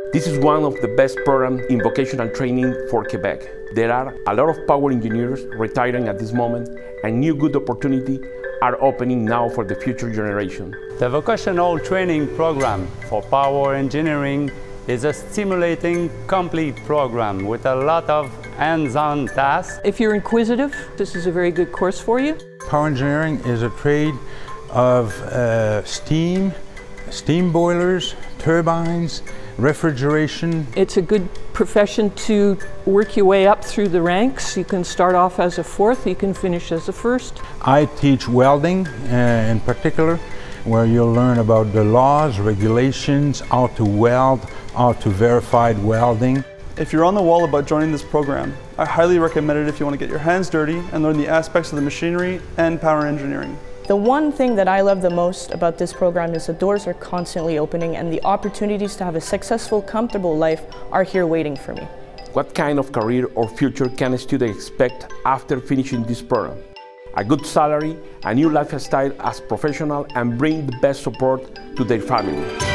This is one of the best programs in vocational training for Quebec. There are a lot of power engineers retiring at this moment, and new good opportunities are opening now for the future generation. The vocational training program for power engineering is a stimulating, complete program with a lot of hands-on tasks. If you're inquisitive, this is a very good course for you. Power engineering is a trade of steam boilers, turbines, refrigeration. It's a good profession to work your way up through the ranks. You can start off as a fourth, you can finish as a first. I teach welding in particular, where you'll learn about the laws, regulations, how to weld, how to verify welding. If you're on the wall about joining this program, I highly recommend it if you want to get your hands dirty and learn the aspects of the machinery and power engineering. The one thing that I love the most about this program is the doors are constantly opening and the opportunities to have a successful, comfortable life are here waiting for me. What kind of career or future can a student expect after finishing this program? A good salary, a new lifestyle as professional, and bring the best support to their family.